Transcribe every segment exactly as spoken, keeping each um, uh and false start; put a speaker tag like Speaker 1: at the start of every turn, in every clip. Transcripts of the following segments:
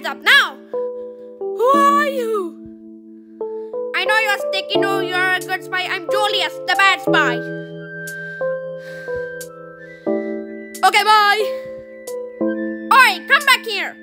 Speaker 1: hands up now! Who are you? I know you're Stick Inu, you're a good spy. I'm Julius, the bad spy. Okay, bye. Oi, come back here.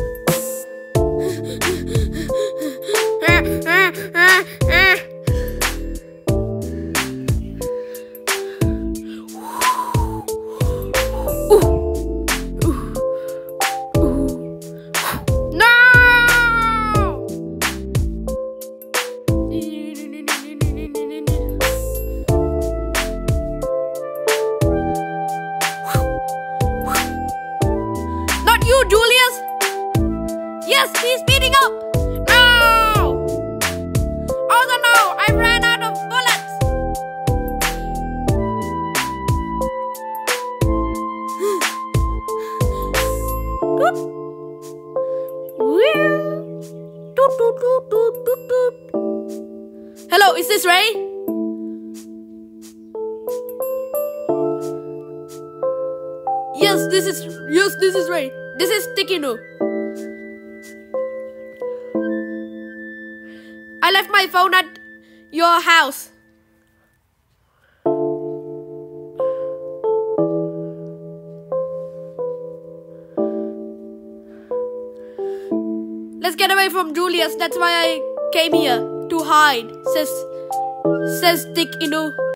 Speaker 1: You, Julius? Yes, he's speeding up. No! Oh no, no, I ran out of bullets. Hello, is this Ray? Yes, this is yes, this is Ray. This is Stick Inu. I left my phone at your house. Let's get away from Julius. That's why I came here to hide. Says says Stick Inu.